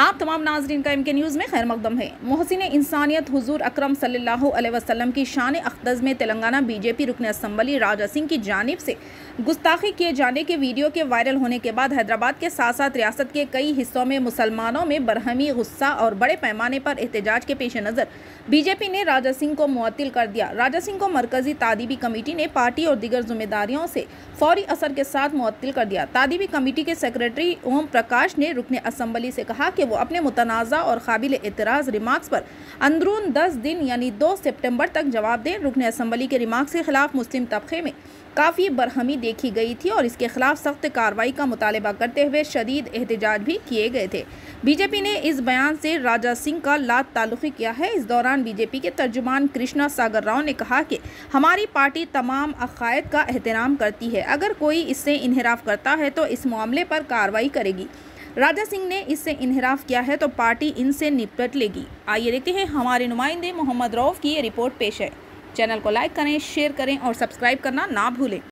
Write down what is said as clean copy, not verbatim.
आप तमाम नाजरीन का MK न्यूज़ में खैर मकदम है। मोहसिन इंसानियत हुजूर अकरम सल्लल्लाहु अलैहि वसल्लम की शान अक़दस में तेलंगाना BJP रुकन असम्बली राजा सिंह की जानिब से गुस्ताखी किए जाने के वीडियो के वायरल होने के बाद हैदराबाद के साथ साथ रियासत के कई हिस्सों में मुसलमानों में बरहमी, गुस्सा और बड़े पैमाने पर एहतजाज के पेश नज़र BJP ने राजा सिंह को मुअत्तिल कर दिया। राजा सिंह को मरकजी तादीबी कमेटी ने पार्टी और दीगर जिम्मेदारियों से फौरी असर के साथ मुअत्तिल कर दिया। तादीबी कमेटी के सेक्रेटरी ओम प्रकाश ने रुकन असम्बली से कहा कि वो अपने मुतनाज़ा और काबिल एतराज़ रिमार्क्स पर अंदरून 10 दिन यानी 2 सितंबर तक जवाब दें। रुकन असम्बली के रिमार्क्स के खिलाफ मुस्लिम तबके में काफ़ी बरहमी देखी गई थी और इसके खिलाफ सख्त कार्रवाई का मुतालबा करते हुए शदीद एहतजाज भी किए गए थे। BJP ने इस बयान से राजा सिंह का लाताल्लुक़ी किया है। इस दौरान BJP के तर्जुमान कृष्णा सागर राव ने कहा कि हमारी पार्टी तमाम अक़ायद का एहतराम करती है, अगर कोई इससे इन्हिराफ करता है तो इस मामले पर कार्रवाई करेगी। राजा सिंह ने इससे इन्हिराफ किया है तो पार्टी इनसे निपट लेगी। आइए देखते हैं हमारे नुमाइंदे मोहम्मद रऊफ़ की ये रिपोर्ट पेश है। चैनल को लाइक करें, शेयर करें और सब्सक्राइब करना ना भूलें।